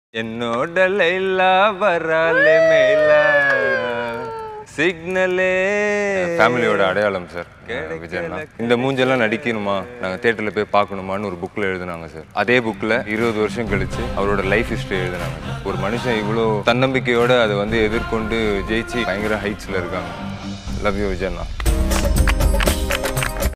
என்னோட லைலா வராலே மேலா சிக்னலே ஃபேமிலியோட அடையாளம் சார் விஜயண்ணா. இந்த மூஞ்செல்லாம் நடிக்கணுமா, நாங்கள் தேட்டரில் போய் பார்க்கணுமான்னு ஒரு புக்கில் எழுதுனாங்க சார். அதே புக்கில் 20 வருஷம் கழிச்சு அவரோட லைஃப் ஹிஸ்ட்ரி எழுதுனாங்க சார். ஒரு மனுஷன் இவ்வளோ தன்னம்பிக்கையோடு அதை எதிர்கொண்டு ஜெயிச்சு பயங்கர ஹைட்ஸில் இருக்காங்க. Love you விஜயண்ணா.